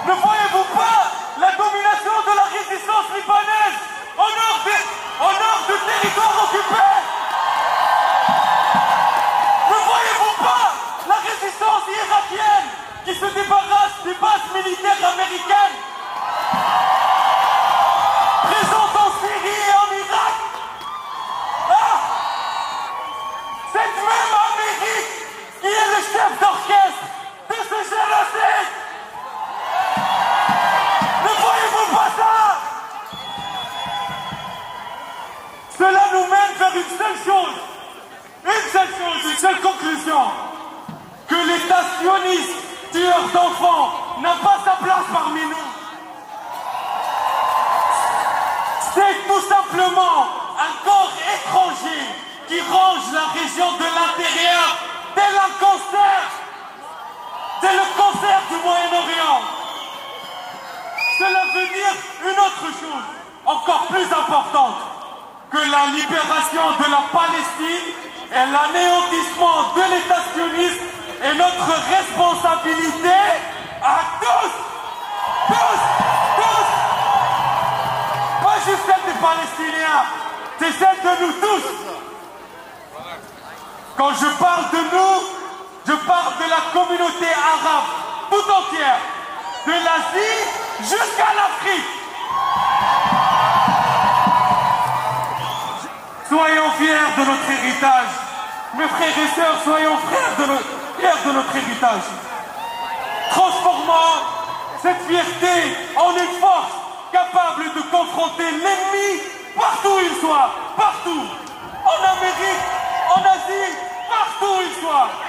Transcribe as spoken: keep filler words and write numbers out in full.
Ne voyez-vous pas la domination de la résistance libanaise au nord, des, au nord du territoire occupé? Ne voyez-vous pas la résistance irakienne qui se débarrasse des bases militaires américaines présentes en Syrie et en Irak? Ah, cette même Amérique qui est le chef d'orchestre de ce génocide. Ne voyez-vous pas ça? Cela nous mène vers une seule chose, une seule chose, une seule conclusion, que l'État sioniste, tueur d'enfants, n'a pas sa place parmi nous. C'est tout simplement un corps étranger qui range la région de l'intérieur tel un cancer. C'est le cancer du Moyen-Orient. Cela veut dire une autre chose, encore plus importante, que la libération de la Palestine et l'anéantissement de l'État sioniste est notre responsabilité à tous, tous, tous. Pas juste celle des Palestiniens, c'est celle de nous tous. Quand je parle de nous, je parle de la communauté arabe tout entière, de l'Asie jusqu'à l'Afrique. Soyons fiers de notre héritage. Mes frères et sœurs, soyons fiers de, no fiers de notre héritage. Transformons cette fierté en une force capable de confronter l'ennemi partout où il soit, partout. En Amérique, en Asie, partout où il soit.